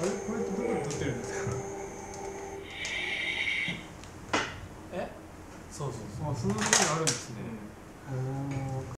れこれってどこで撮ってるんですか？ そうそうあ、そんなところにあるんですね。